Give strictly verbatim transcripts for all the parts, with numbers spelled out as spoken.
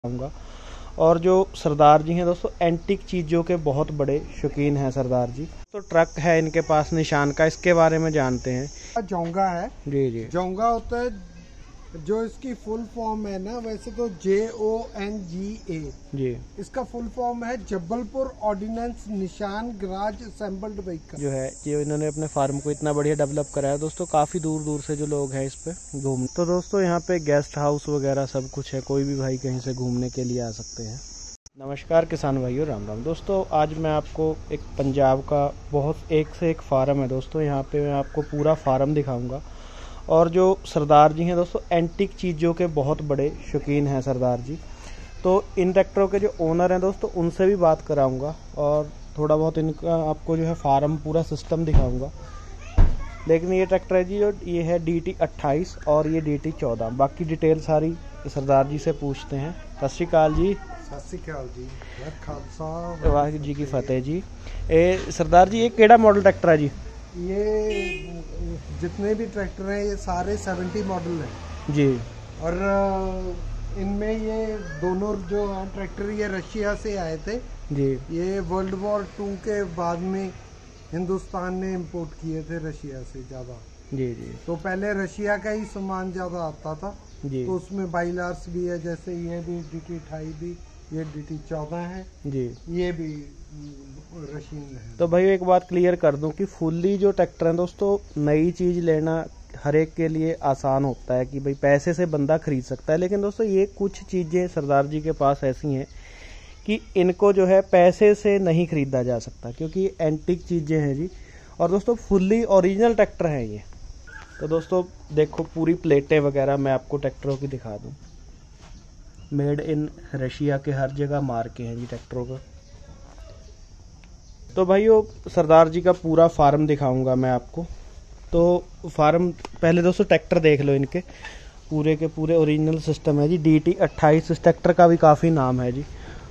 आऊँगा। और जो सरदार जी हैं दोस्तों, एंटीक चीज़ों के बहुत बड़े शौकीन हैं सरदार जी। तो ट्रक है इनके पास निशान का, इसके बारे में जानते हैं। जोंगा है जी जी। जोंगा होता है, जो इसकी फुल फॉर्म है ना, वैसे तो जे ओ एन जी ए जी, इसका फुल फॉर्म है Jabalpur ordnance Nissan garage assembled vehicle. जो है ये इन्होंने अपने फार्म को इतना बढ़िया डेवलप कराया दोस्तों। काफ़ी दूर दूर से जो लोग हैं इस पे घूमने, तो दोस्तों यहाँ पे गेस्ट हाउस वगैरह सब कुछ है, कोई भी भाई कहीं से घूमने के लिए आ सकते हैं। नमस्कार किसान भाइयों, राम राम दोस्तों। आज मैं आपको एक पंजाब का बहुत एक से एक फार्म है दोस्तों, यहाँ पे मैं आपको पूरा फार्म दिखाऊंगा। और जो सरदार जी हैं दोस्तों, एंटीक चीज़ों के बहुत बड़े शौकीन हैं सरदार जी। तो इन ट्रैक्टरों के जो ओनर हैं दोस्तों, उनसे भी बात कराऊंगा और थोड़ा बहुत इनका आपको जो है फार्म पूरा सिस्टम दिखाऊंगा। लेकिन ये ट्रैक्टर है जी, जो ये है डी टी अट्ठाईस और ये डी टी चौदह। बाकी डिटेल सारी सरदार जी से पूछते हैं। सत श्री अकाल जी। सत श्री अकाल जी। खालसा वाहिगुरू जी की फतेह जी। ए सरदार जी, ये केड़ा मॉडल ट्रैक्टर है जी? ये जितने भी ट्रैक्टर हैं ये सारे सत्तर मॉडल हैं जी। और इनमें ये दोनों जो हैं ट्रैक्टर ये रशिया से आए थे जी। ये वर्ल्ड वॉर टू के बाद में हिंदुस्तान ने इंपोर्ट किए थे रशिया से ज़्यादा। जी जी। तो पहले रशिया का ही सामान ज़्यादा आता था जी। तो उसमें बाइलार्स भी है, जैसे ये भी डी टी अठाई भी, ये डी टी चौदह है जी, ये भी रशियन है। तो भाई एक बात क्लियर कर दूं कि फुल्ली जो ट्रैक्टर है दोस्तों, नई चीज़ लेना हर एक के लिए आसान होता है कि भाई पैसे से बंदा खरीद सकता है। लेकिन दोस्तों ये कुछ चीज़ें सरदार जी के पास ऐसी हैं कि इनको जो है पैसे से नहीं खरीदा जा सकता, क्योंकि ये एंटीक चीज़ें हैं जी। और दोस्तों फुल्ली ओरिजिनल ट्रैक्टर हैं ये। तो दोस्तों देखो, पूरी प्लेटें वगैरह मैं आपको ट्रैक्टरों की दिखा दूं। मेड इन रशिया के हर जगह मार के हैं जी ट्रैक्टरों का। तो भाई वो सरदार जी का पूरा फार्म दिखाऊंगा मैं आपको। तो फार्म पहले दोस्तों ट्रैक्टर देख लो, इनके पूरे के पूरे ओरिजिनल सिस्टम है जी। डी टी अट्ठाईस इस ट्रैक्टर का भी काफ़ी नाम है जी।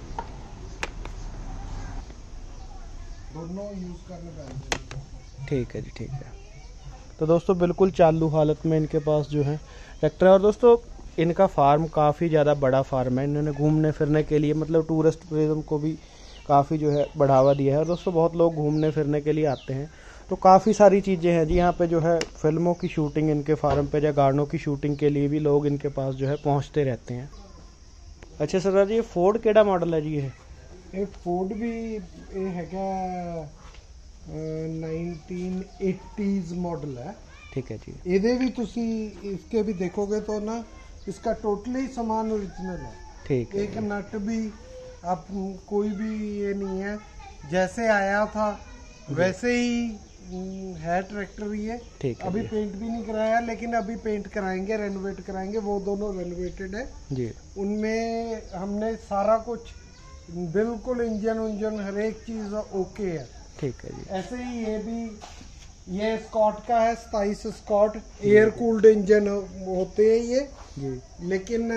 दोनों यूज करने पड़ेंगे। ठीक है जी, ठीक है। तो दोस्तों बिल्कुल चालू हालत में इनके पास जो है ट्रैक्टर है। और दोस्तों इनका फार्म काफ़ी ज़्यादा बड़ा फार्म है। इन्होंने घूमने फिरने के लिए, मतलब टूरिस्ट टूरिज्म को भी काफ़ी जो है बढ़ावा दिया है। और दोस्तों बहुत लोग घूमने फिरने के लिए आते हैं, तो काफ़ी सारी चीज़ें हैं जी यहाँ पे। जो है फिल्मों की शूटिंग इनके फार्म पे या गानों की शूटिंग के लिए भी लोग इनके पास जो है पहुँचते रहते हैं। अच्छा सरदार जी, ये फोर्ड केड़ा मॉडल है जी? ये ਇਹ ਫੋਰਡ ਵੀ ਇਹ ਹੈਗਾ नाइनटीन एटीज़ मॉडल है। ठीक है जी। ਇਹਦੇ ਵੀ ਤੁਸੀਂ इसके भी देखोगे तो ना, इसका टोटली सामान ओरिजिनल है। ठीक है। एक नट भी आप कोई भी ये नहीं है, जैसे आया था वैसे ही है ट्रैक्टर ये। ठीक है। अभी पेंट भी नहीं कराया, लेकिन अभी पेंट कराएंगे, रेनोवेट कराएंगे। वो दोनों रेनोवेटेड है जी। उनमें हमने सारा कुछ बिल्कुल इंजन उंजन हर एक चीज ओके है। ठीक है जी। ऐसे ही ये भी, ये स्कॉट का है, सताईस स्कॉट एयर कूल्ड इंजन होते हैं ये जी। लेकिन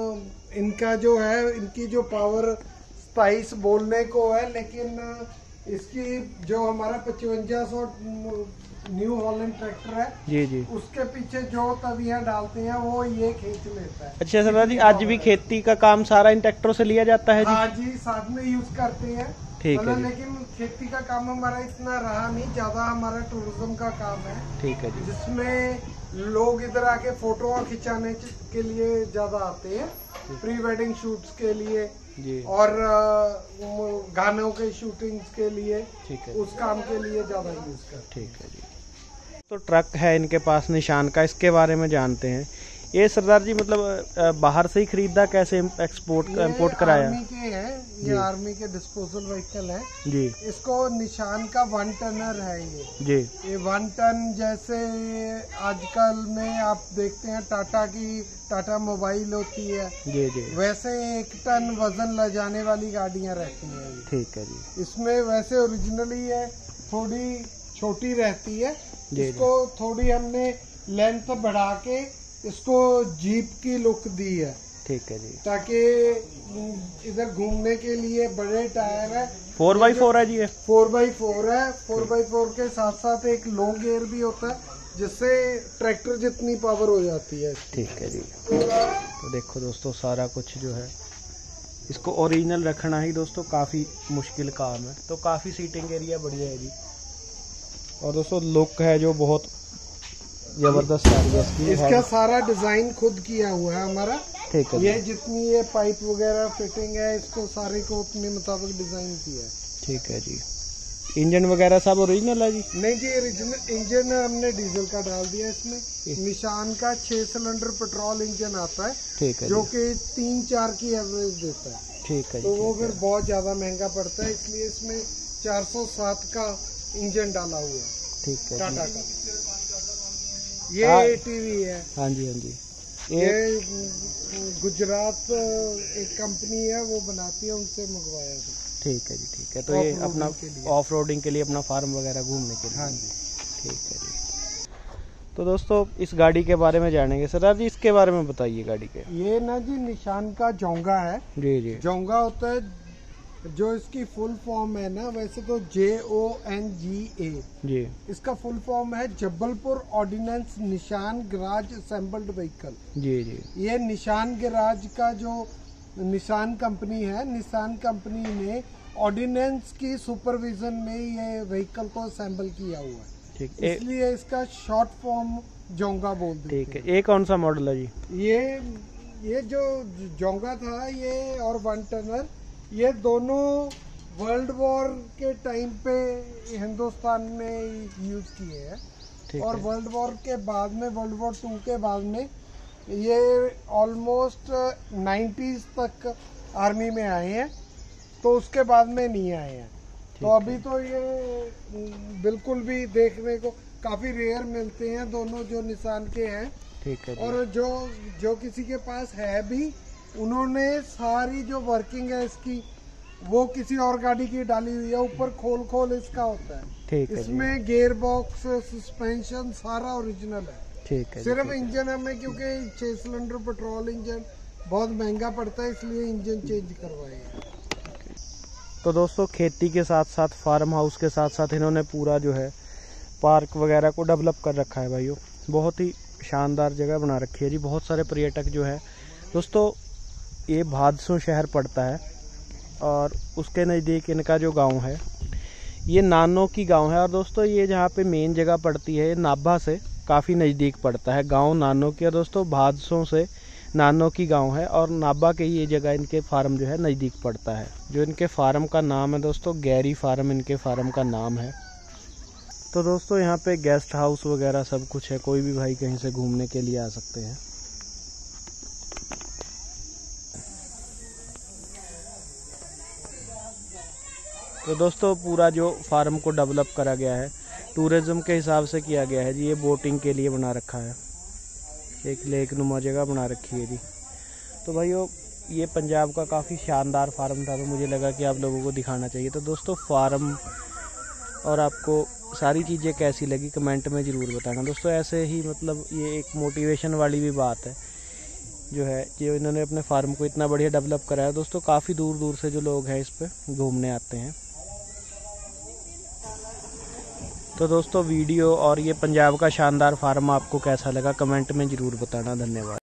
इनका जो है, इनकी जो पावर सताईस बोलने को है, लेकिन इसकी जो हमारा पचवंजा सौ न्यू हॉलैंड ट्रैक्टर है जी जी, उसके पीछे जो तवियां डालते हैं वो ये खींच लेता है। अच्छा सरदार जी, आज भी खेती का काम सारा इन ट्रैक्टरों से लिया जाता है जी? हाँ जी, साथ में यूज करते हैं। ठीक है जी। लेकिन खेती का काम हमारा इतना रहा नहीं, ज्यादा हमारा टूरिज्म का काम है। ठीक है जी। जिसमें लोग इधर आके फोटो खिंचाने के लिए ज्यादा आते हैं, प्री वेडिंग शूट्स के लिए जी, और गानों के शूटिंग्स के लिए। ठीक है, उस काम के लिए ज्यादा यूज करते हैं। ठीक है जी। तो ट्रक है इनके पास निशान का, इसके बारे में जानते हैं। ये सरदार जी मतलब बाहर से ही खरीदा, कैसे एक्सपोर्ट इंपोर्ट कराया? आर्मी के हैं ये, आर्मी के डिस्पोजल व्हीकल है जी। इसको निशान का वन टनर है ये जी। ये वन टन, जैसे आजकल में आप देखते हैं टाटा की टाटा मोबाइल होती है, जी जी, वैसे एक टन वजन ले जाने वाली गाड़ियां रहती हैं ये। ठीक है जी। इसमें वैसे ओरिजिनली है, थोड़ी छोटी रहती है। जी। इसको थोड़ी हमने लेंथ बढ़ा के इसको जीप की लुक दी है। ठीक है जी। ताकि इधर घूमने के लिए बड़े टायर है। फोर बाई फोर है जी ये? फोर बाई फोर है। फोर बाई फोर के साथ साथ एक लो गियर भी होता है, जिससे ट्रैक्टर जितनी पावर हो जाती है। ठीक है जी। तो देखो दोस्तों सारा कुछ जो है इसको ओरिजिनल रखना ही दोस्तों काफ़ी मुश्किल काम है। तो काफ़ी सीटिंग एरिया बढ़िया है जी। और दोस्तों लुक है जो बहुत जबरदस्त आ रही है इसकी। इसका सारा डिजाइन खुद किया हुआ है हमारा। ठीक है। ये जितनी ये पाइप वगैरह फिटिंग है इसको सारे को अपने मुताबिक डिजाइन किया है। ठीक है जी। इंजन वगैरह सब ओरिजिनल है जी? नहीं जी, ओरिजिनल इंजन हमने डीजल का डाल दिया इसमें। निशान का छह सिलेंडर पेट्रोल इंजन आता है। ठीक है। जो कि तीन चार की एवरेज देता है। ठीक है। तो वो फिर बहुत ज्यादा महंगा पड़ता है, इसलिए इसमें चार सौ सात का इंजन डाला हुआ है। ठीक है। टाटा का ये टीवी है। हाँ जी हाँ जी। ये गुजरात एक कंपनी है वो बनाती है, उनसे मंगवाया था। ठीक है जी। ठीक है। तो ये अपना ऑफ रोडिंग के लिए, अपना फार्म वगैरह घूमने के लिए। हाँ जी। ठीक है जी। तो दोस्तों इस गाड़ी के बारे में जानेंगे। सरदार जी इसके बारे में बताइए गाड़ी के। ये ना जी निशान का जोंगा है। जी जी। जोंगा होता है, जो इसकी फुल फॉर्म है ना, वैसे तो जे ओ एन जी ए जी। इसका फुल फॉर्म है Jabalpur ordnance Nissan garage assembled vehicle. जी जी। ये निशान गैराज का जो निशान कंपनी है, निशान कंपनी ने ऑर्डिनेंस की सुपरविजन में ये व्हीकल को असेंबल किया हुआ है। ठीक। इसलिए इसका शॉर्ट फॉर्म जोंगा बोल देते हैं। ठीक है। ये कौन सा मॉडल है जी? ये ये जो जोंगा था ये और वन टनर, ये दोनों वर्ल्ड वॉर के टाइम पे हिंदुस्तान में यूज किए हैं। और वर्ल्ड वॉर के बाद में, वर्ल्ड वॉर टू के बाद में ये ऑलमोस्ट नाइन्टीज तक आर्मी में आए हैं, तो उसके बाद में नहीं आए हैं। तो अभी तो ये बिल्कुल भी देखने को काफी रेयर मिलते हैं, दोनों जो निशान के हैं। ठीक है। और जो जो किसी के पास है भी, उन्होंने सारी जो वर्किंग है इसकी वो किसी और गाड़ी की डाली हुई है। ऊपर खोल खोल इसका होता है। ठीक है। इसमें गियर बॉक्स, सस्पेंशन सारा ओरिजिनल है। ठीक है। सिर्फ इंजन हमें, क्योंकि छह सिलेंडर पेट्रोल इंजन बहुत महंगा पड़ता है, इसलिए इंजन चेंज करवाए हैं। तो दोस्तों खेती के साथ साथ, फार्म हाउस के साथ साथ इन्होंने पूरा जो है पार्क वगैरह को डेवलप कर रखा है भाइयों। बहुत ही शानदार जगह बना रखी है जी। बहुत सारे पर्यटक जो है दोस्तों, ये भादसों शहर पड़ता है और उसके नज़दीक इनका जो गांव है ये नानो की गांव है। और दोस्तों ये जहाँ पे मेन जगह पड़ती है, नाभा से काफ़ी नज़दीक पड़ता है गांव नानो की। और दोस्तों भादसों से नानो की गांव है और नाभा के ही ये जगह इनके फार्म जो है नज़दीक पड़ता है। जो इनके फार्म का नाम है दोस्तों, गैरी फार्म इनके फार्म का नाम है। तो दोस्तों यहाँ पे गेस्ट हाउस वगैरह सब कुछ है, कोई भी भाई कहीं से घूमने के लिए आ सकते हैं। तो दोस्तों पूरा जो फार्म को डेवलप करा गया है टूरिज्म के हिसाब से किया गया है जी। ये बोटिंग के लिए बना रखा है, एक लेक नुमा जगह बना रखी है जी। तो भाइयों ये पंजाब का काफ़ी शानदार फार्म था, तो मुझे लगा कि आप लोगों को दिखाना चाहिए। तो दोस्तों फार्म और आपको सारी चीज़ें कैसी लगी कमेंट में ज़रूर बताना दोस्तों। ऐसे ही मतलब ये एक मोटिवेशन वाली भी बात है जो है, जो इन्होंने अपने फार्म को इतना बढ़िया डेवलप करा है दोस्तों। काफ़ी दूर दूर से जो लोग हैं इस पर घूमने आते हैं। तो दोस्तों वीडियो और ये पंजाब का शानदार फार्म आपको कैसा लगा कमेंट में ज़रूर बताना। धन्यवाद।